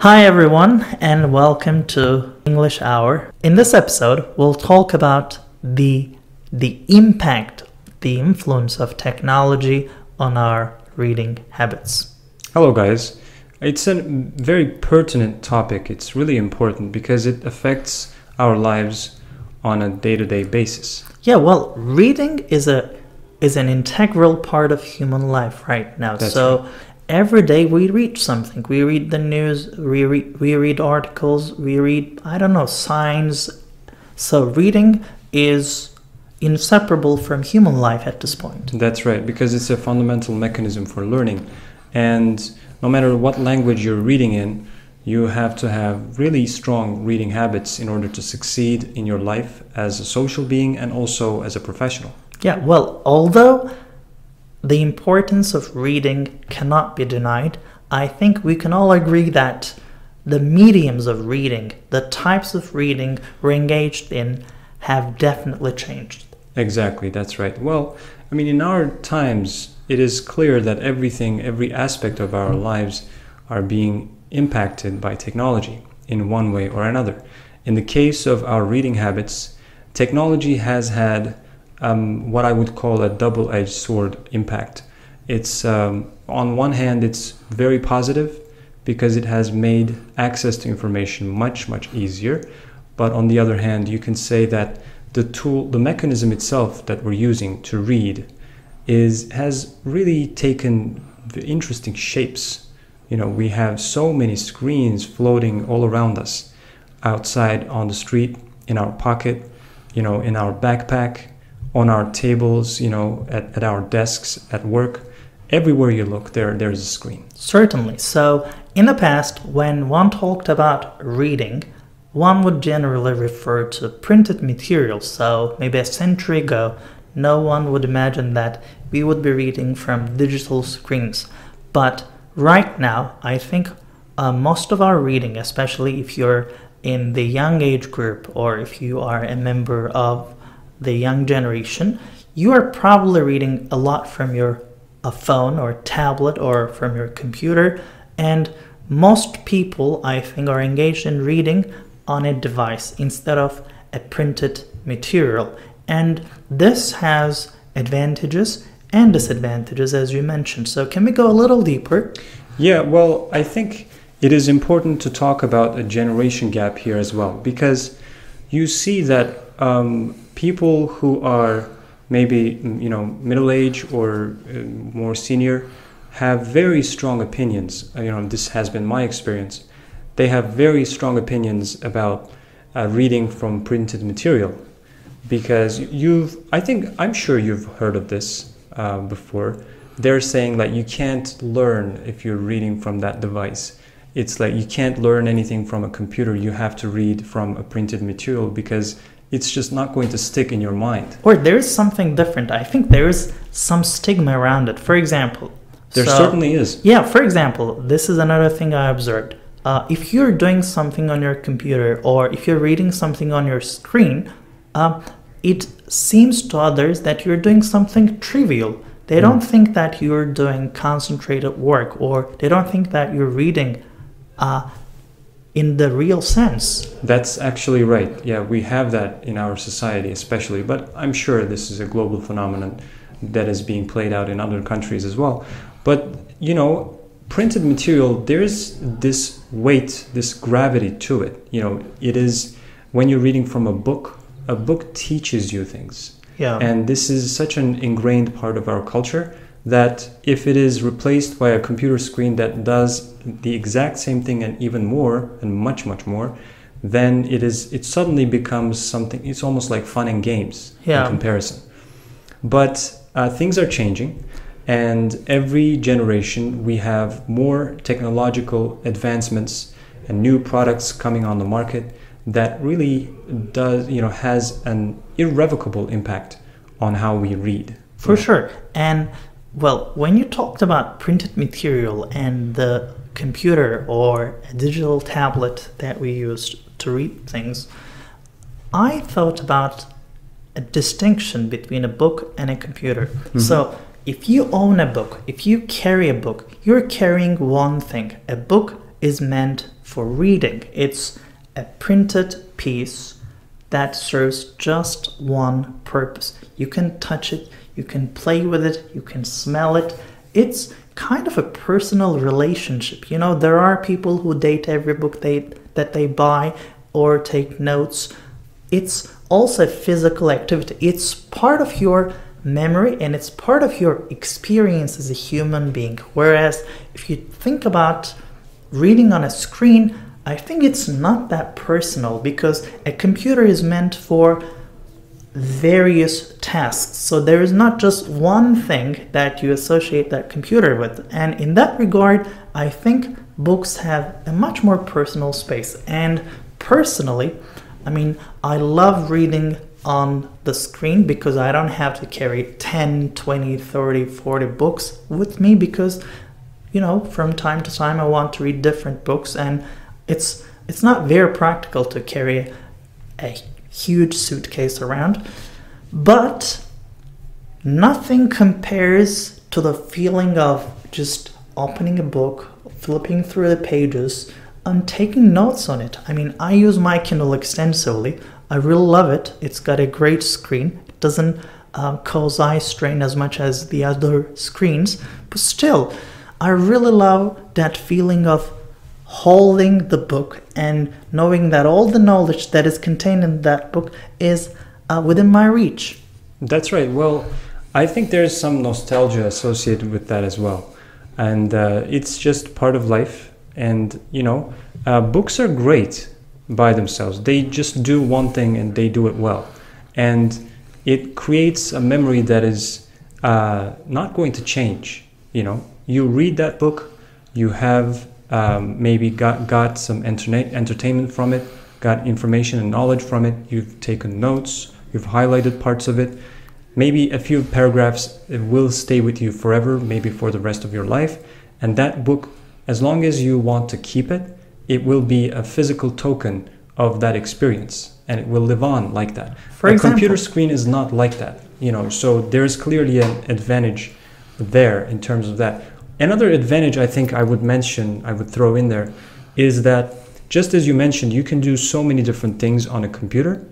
Hi everyone, and welcome to English Hour. In this episode, we'll talk about the impact, the influence of technology on our reading habits. Hello guys. It's a very pertinent topic. It's really important because it affects our lives on a day-to-day basis. Yeah, well, reading is an integral part of human life right now. That's so right. every day we read something. We read the news, we read articles, we read, signs. So reading is inseparable from human life at this point. That's right, because it's a fundamental mechanism for learning. And no matter what language you're reading in, you have to have really strong reading habits in order to succeed in your life as a social being and also as a professional. Yeah, well, although the importance of reading cannot be denied, I think we can all agree that the mediums of reading, the types of reading we're engaged in, have definitely changed. Exactly, that's right. Well, in our times, it is clear that every aspect of our lives are being impacted by technology in one way or another. In the case of our reading habits, technology has had what I would call a double-edged sword impact. It's on one hand, it's very positive because it has made access to information much easier. But on the other hand, you can say that the mechanism itself that we're using to read has really taken interesting shapes. We have so many screens floating all around us, outside on the street, in our pocket, in our backpack, on our tables, at our desks, at work. Everywhere you look, there's a screen. Certainly. So in the past, when one talked about reading, one would generally refer to printed material. So maybe a century ago, no one would imagine that we would be reading from digital screens. But right now, I think most of our reading, especially if you're in the young age group or if you are a member of the young generation, you are probably reading a lot from your phone or tablet or from your computer. And most people, I think, are engaged in reading on a device instead of a printed material. And this has advantages and disadvantages, as you mentioned. So can we go a little deeper? Yeah, well, I think it is important to talk about a generation gap here as well, because you see that people who are maybe middle-aged or more senior have very strong opinions. This has been my experience. They have very strong opinions about reading from printed material, because I'm sure you've heard of this before. They're saying that you can't learn if you're reading from that device. It's like you can't learn anything from a computer. You have to read from a printed material because it's just not going to stick in your mind. Or there is something different. I think there is some stigma around it. For example, there certainly is. Yeah, for example, this is another thing I observed. If you're doing something on your computer or if you're reading something on your screen, it seems to others that you're doing something trivial. They don't think that you're doing concentrated work, or they don't think that you're reading in the real sense. That's actually right. Yeah, we have that in our society especially, but I'm sure this is a global phenomenon that is being played out in other countries as well. But, printed material, there's this weight, this gravity to it. It is, when you're reading from a book teaches you things. Yeah. And this is such an ingrained part of our culture that if it is replaced by a computer screen that does the exact same thing and even more and much more, then it suddenly becomes something. It's almost like fun and games in comparison. But things are changing, and every generation we have more technological advancements and new products coming on the market that really has an irrevocable impact on how we read. For sure. And well, when you talked about printed material and the computer or a digital tablet that we used to read things, I thought about a distinction between a book and a computer. Mm-hmm. So if you own a book, if you carry a book, you're carrying one thing. A book is meant for reading. It's a printed piece that serves just one purpose. You can touch it, you can play with it, you can smell it. It's kind of a personal relationship. You know, there are people who date every book that they buy or take notes. It's also a physical activity. It's part of your memory and it's part of your experience as a human being. Whereas if you think about reading on a screen, I think it's not that personal, because a computer is meant for various tasks. So there is not just one thing that you associate that computer with. And in that regard, I think books have a much more personal space. And personally, I mean, I love reading on the screen because I don't have to carry 10, 20, 30, 40 books with me, because, you know, from time to time I want to read different books, and it's not very practical to carry a huge suitcase around. But nothing compares to the feeling of just opening a book, flipping through the pages, and taking notes on it. I mean, I use my Kindle extensively. I really love it. It's got a great screen. It doesn't cause eye strain as much as the other screens. But still, I really love that feeling of holding the book and knowing that all the knowledge that is contained in that book is within my reach. That's right. Well, I think there's some nostalgia associated with that as well. And it's just part of life. And, you know, books are great by themselves. They just do one thing and they do it well. And it creates a memory that is not going to change. You know, you read that book, you have maybe got some entertainment from it, got information and knowledge from it, you've taken notes, you've highlighted parts of it. Maybe a few paragraphs will stay with you forever, maybe for the rest of your life. And that book, as long as you want to keep it, it will be a physical token of that experience, and it will live on like that. For a example, computer screen is not like that, you know, so there's clearly an advantage there in terms of that. Another advantage I think I would throw in there, is that just as you mentioned, you can do so many different things on a computer.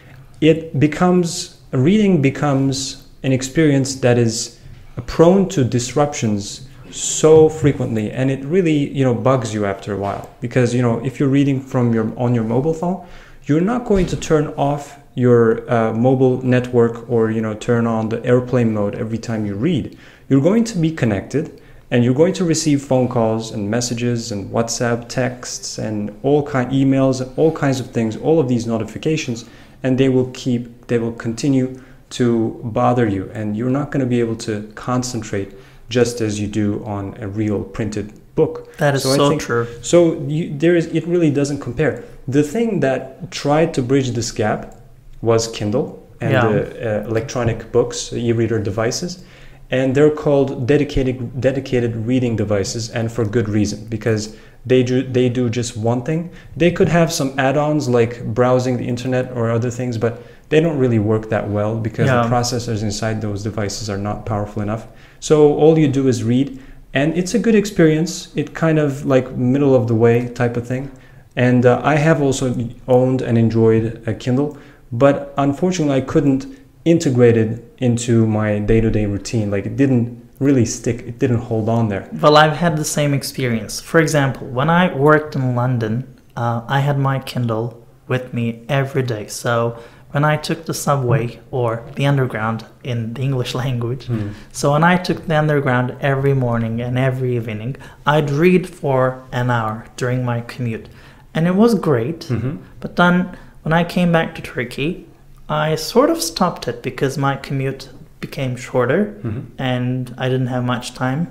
Reading becomes an experience that is prone to disruptions so frequently, and it really, you know, bugs you after a while, because, you know, if you're reading on your mobile phone, you're not going to turn off your mobile network or, you know, turn on the airplane mode every time you read. You're going to be connected, and you're going to receive phone calls and messages and WhatsApp texts and emails and all kinds of things, all of these notifications, and they will continue to bother you, and you're not going to be able to concentrate just as you do on a real printed book. That is so true. So it really doesn't compare. The thing that tried to bridge this gap was Kindle and electronic books, e-reader devices, and they're called dedicated reading devices, and for good reason, because they do just one thing. They could have some add-ons like browsing the internet or other things, but they don't really work that well because the processors inside those devices are not powerful enough. So all you do is read, and it's a good experience. It kind of like middle of the way type of thing. And I have also owned and enjoyed a Kindle, but unfortunately I couldn't integrate it into my day-to-day routine. Like, it didn't really stick. It didn't hold on there. Well, I've had the same experience. For example, when I worked in London, I had my Kindle with me every day. So when I took the subway, or the underground in the English language, so when I took the underground every morning and every evening, I'd read for an hour during my commute. And it was great. But then when I came back to Turkey, I sort of stopped it because my commute became shorter and I didn't have much time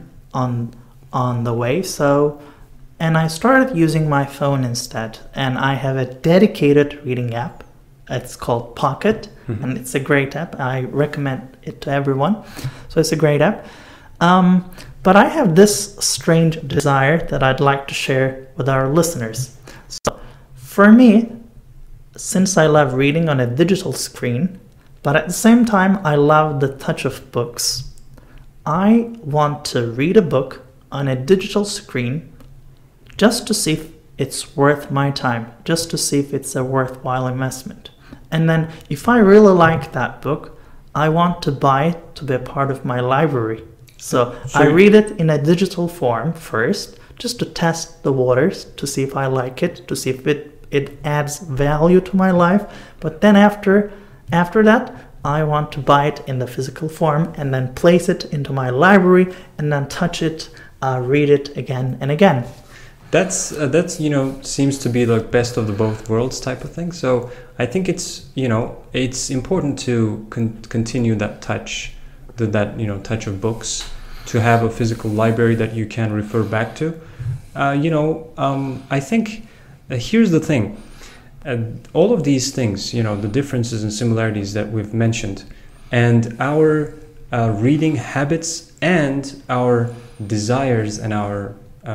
on the way. And I started using my phone instead, and I have a dedicated reading app. It's called Pocket, and it's a great app. I recommend it to everyone. So it's a great app. But I have this strange desire that I'd like to share with our listeners. So for me, since I love reading on a digital screen, but at the same time I love the touch of books, I want to read a book on a digital screen just to see if it's worth my time, just to see if it's a worthwhile investment. And then if I really like that book, I want to buy it to be a part of my library. So I read it in a digital form first, just to test the waters, to see if I like it, to see if it adds value to my life. But then after that, I want to buy it in the physical form and then place it into my library and then touch it, read it again and again. That's seems to be the best of the both worlds type of thing. So I think it's important to continue that touch, touch of books, to have a physical library that you can refer back to. I think here's the thing. All of these things, the differences and similarities that we've mentioned, and our reading habits and our desires and our,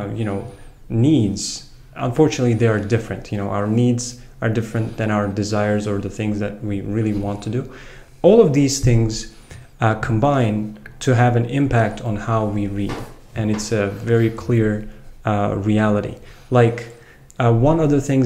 needs, unfortunately, they are different. Our needs are different than our desires or the things that we really want to do. All of these things combine to have an impact on how we read. And it's a very clear reality. Like, one other thing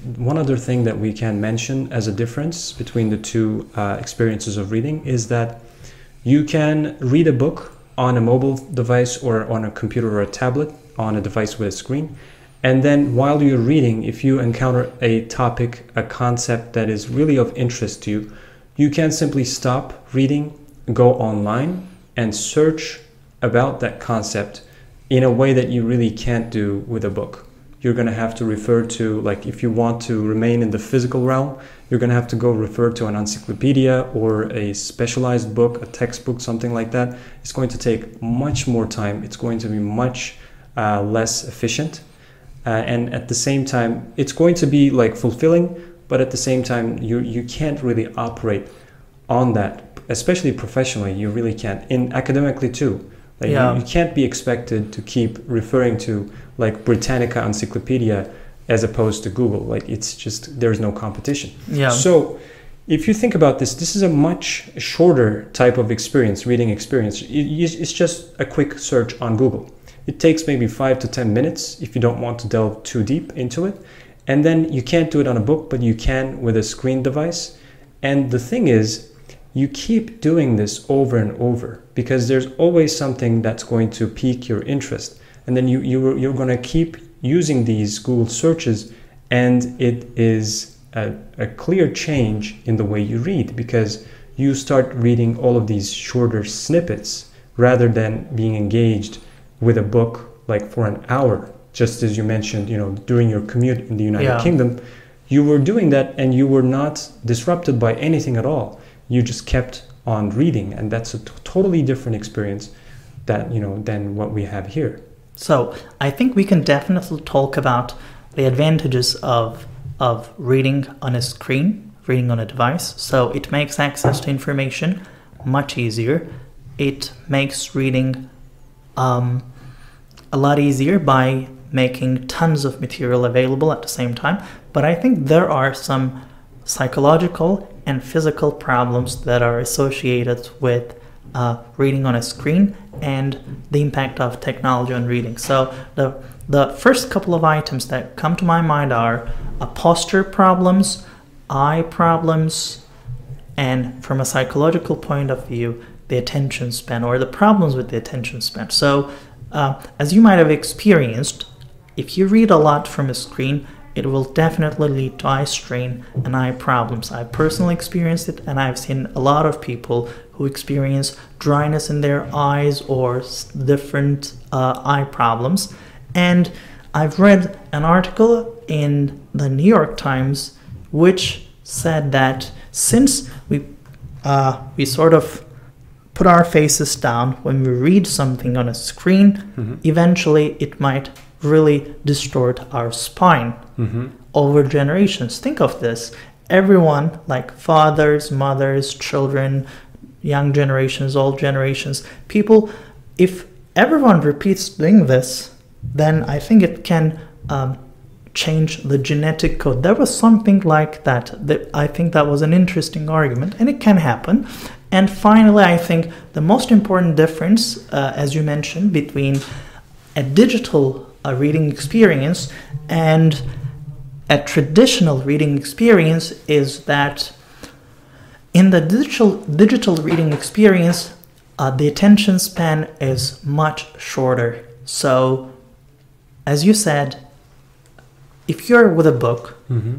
that we can mention as a difference between the two experiences of reading is that you can read a book on a mobile device or on a computer or a tablet, on a device with a screen. And then while you're reading, if you encounter a topic, a concept that is really of interest to you, you can simply stop reading, go online and search about that concept in a way that you really can't do with a book. You're going to have to refer to, like, if you want to remain in the physical realm, you're going to have to go refer to an encyclopedia or a specialized book, a textbook, something like that. It's going to take much more time. It's going to be much less efficient. And at the same time, it's going to be like fulfilling, but at the same time, you can't really operate on that, especially professionally. You really can't. In academically too. Like, you can't be expected to keep referring to like Britannica Encyclopedia as opposed to Google. Like, it's just, there's no competition. Yeah. So if you think about this is a much shorter type of experience, reading experience. It's just a quick search on Google. It takes maybe 5 to 10 minutes if you don't want to delve too deep into it. And then you can't do it on a book, but you can with a screen device. And the thing is, you keep doing this over and over because there's always something that's going to pique your interest. And then you're going to keep using these Google searches, and it is a clear change in the way you read because you start reading all of these shorter snippets rather than being engaged with a book like for an hour. Just as you mentioned, during your commute in the United Kingdom, you were doing that and you were not disrupted by anything at all. You just kept on reading, and that's a totally different experience than what we have here. So I think we can definitely talk about the advantages of reading on a screen, reading on a device. So it makes access to information much easier. It makes reading a lot easier by making tons of material available at the same time. But I think there are some psychological and physical problems that are associated with reading on a screen and the impact of technology on reading. So the first couple of items that come to my mind are posture problems, eye problems, and from a psychological point of view, the attention span or the problems with the attention span. So as you might have experienced, if you read a lot from a screen, it will definitely lead to eye strain and eye problems. I personally experienced it, and I've seen a lot of people who experience dryness in their eyes or different eye problems. And I've read an article in the New York Times which said that since we sort of put our faces down when we read something on a screen, eventually it might really distort our spine over generations. Think of this. Everyone, like fathers, mothers, children, young generations, old generations, people, if everyone repeats doing this, then I think it can change the genetic code. There was something like that. I think that was an interesting argument, and it can happen. And finally, I think the most important difference, as you mentioned, between a digital a reading experience, and a traditional reading experience is that in the digital reading experience, the attention span is much shorter. So, as you said, if you're with a book,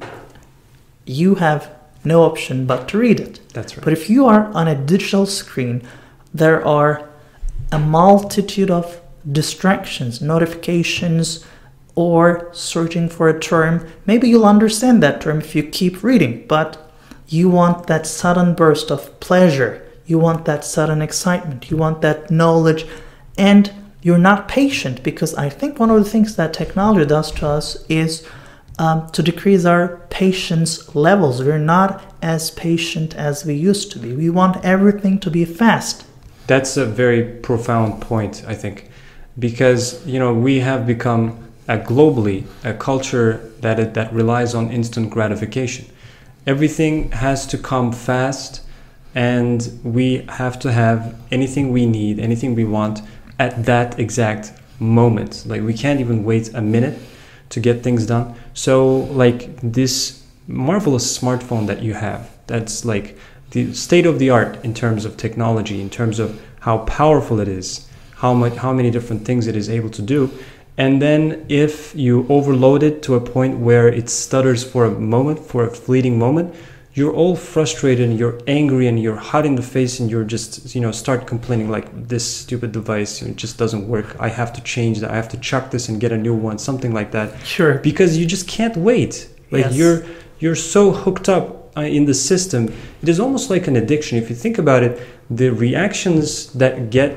you have no option but to read it. That's right. But if you are on a digital screen, there are a multitude of distractions, notifications, or searching for a term. Maybe you'll understand that term if you keep reading, but you want that sudden burst of pleasure. You want that sudden excitement. You want that knowledge. And you're not patient, because I think one of the things that technology does to us is to decrease our patience levels. We're not as patient as we used to be. We want everything to be fast. That's a very profound point, I think, because we have become globally a culture that relies on instant gratification. Everything has to come fast, and we have to have anything we need, anything we want at that exact moment. Like, we can't even wait a minute to get things done. So, like, this marvelous smartphone that you have, that's like the state of the art in terms of technology, in terms of how powerful it is, how many different things it is able to do. And then if you overload it to a point where it stutters for a fleeting moment, you're all frustrated and you're angry and you're hot in the face, and you're just, start complaining like, this stupid device just doesn't work. I have to change that. I have to chuck this and get a new one, something like that. Sure. Because you just can't wait. Like, yes. You're so hooked up in the system. It is almost like an addiction. If you think about it, the reactions that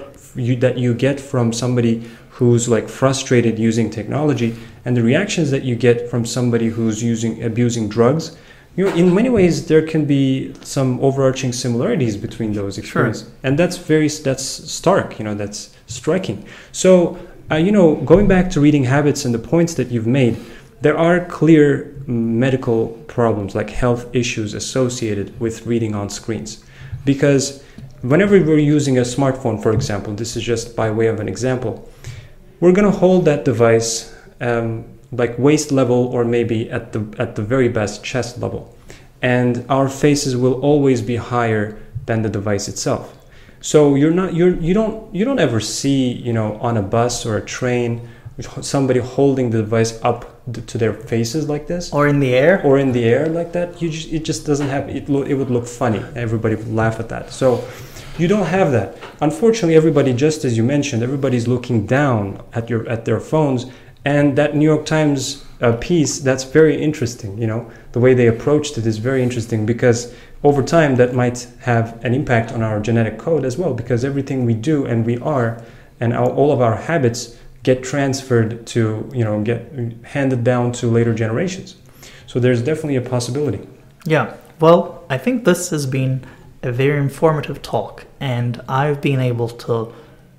you get from somebody who's like frustrated using technology, and the reactions that you get from somebody who's abusing drugs, in many ways there can be some overarching similarities between those experiences. Sure. And that's stark, that's striking. So, going back to reading habits and the points that you've made, there are clear medical problems, like health issues associated with reading on screens. Because whenever we're using a smartphone, for example, this is just by way of an example, we're going to hold that device like waist level, or maybe at the very best chest level, and our faces will always be higher than the device itself. So you don't ever see on a bus or a train somebody holding the device up to their faces like this, or in the air like that. It just doesn't happen. It would look funny. Everybody would laugh at that. So you don't have that. Unfortunately, everybody, just as you mentioned, everybody's looking down at their phones. And that New York Times piece, that's very interesting. The way they approached it is very interesting, because over time that might have an impact on our genetic code as well, because everything we do and we are, and all of our habits get transferred to, get handed down to later generations. So there's definitely a possibility. Yeah. Well, I think this has been a very informative talk, and I've been able to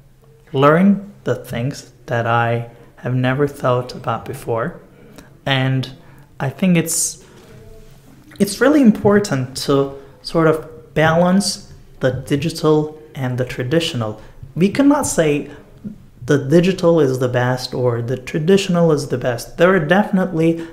learn the things that I have never thought about before. And I think it's really important to sort of balance the digital and the traditional. We cannot say the digital is the best or the traditional is the best. There are definitely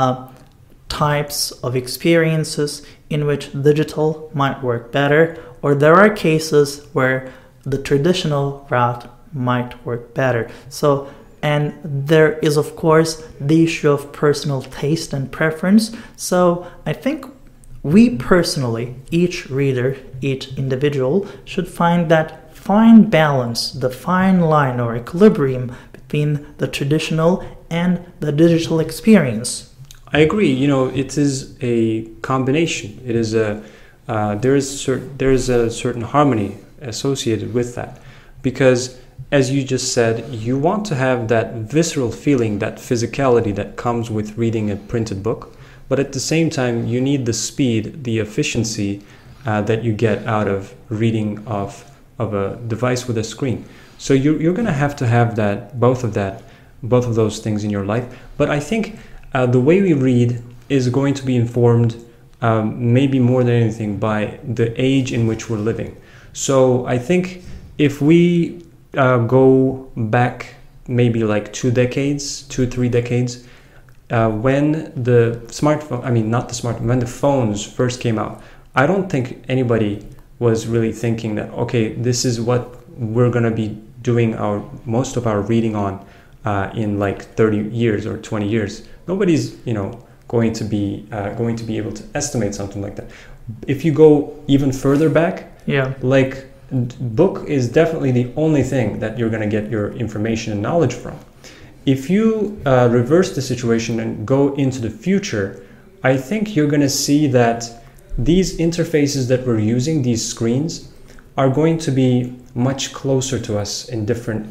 types of experiences in which digital might work better, or there are cases where the traditional route might work better. And there is, of course, the issue of personal taste and preference. So I think we personally, each reader, each individual, should find that fine balance, the fine line or equilibrium between the traditional and the digital experience. I agree. It is a combination. It is there is a certain harmony associated with that, because, as you just said, you want to have that visceral feeling, that physicality that comes with reading a printed book, but at the same time you need the speed, the efficiency that you get out of reading of a device with a screen. So you're going to have that, both of those things in your life. But I think the way we read is going to be informed maybe more than anything by the age in which we're living. So I think if we go back maybe like 2, 3 decades, when the smartphone, I mean, not the smartphone, when the phones first came out, I don't think anybody was really thinking that, okay, this is what we're going to be doing most of our reading on in like 30 years or 20 years. Nobody's, going to be able to estimate something like that. If you go even further back, like book is definitely the only thing that you're going to get your information and knowledge from. If you reverse the situation and go into the future, I think you're going to see that these interfaces that we're using, these screens, are going to be much closer to us in different,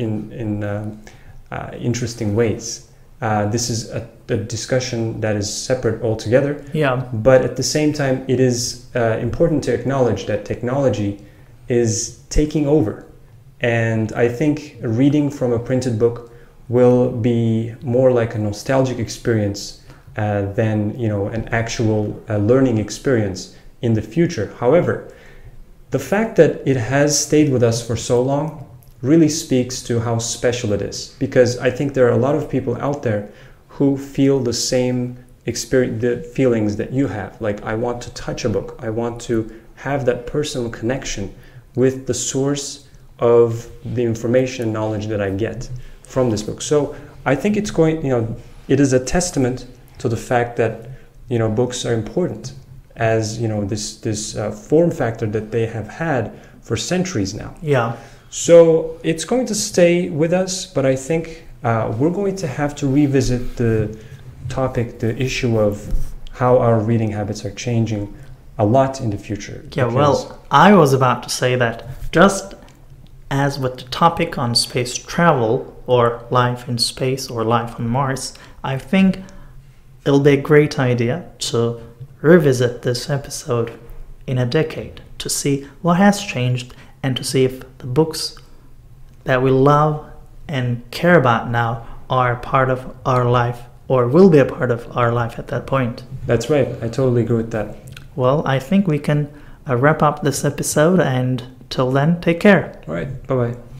interesting ways. This is a discussion that is separate altogether. Yeah. But at the same time, it is important to acknowledge that technology is taking over. And I think reading from a printed book will be more like a nostalgic experience than an actual learning experience in the future. However, the fact that it has stayed with us for so long really speaks to how special it is, because I think there are a lot of people out there who feel the same experience, the feelings that you have. Like, I want to touch a book. I want to have that personal connection with the source of the information and knowledge that I get from this book. So I think it's it is a testament to the fact that, books are important as, this form factor that they have had for centuries now. Yeah. So it's going to stay with us, but I think we're going to have to revisit the topic, the issue of how our reading habits are changing a lot in the future. Yeah, well, I was about to say that just as with the topic on space travel or life in space or life on Mars, I think it'll be a great idea to revisit this episode in a decade to see what has changed and to see if the books that we love and care about now are part of our life or will be a part of our life at that point. That's right. I totally agree with that. Well, I think we can wrap up this episode, and till then, take care. All right. Bye-bye.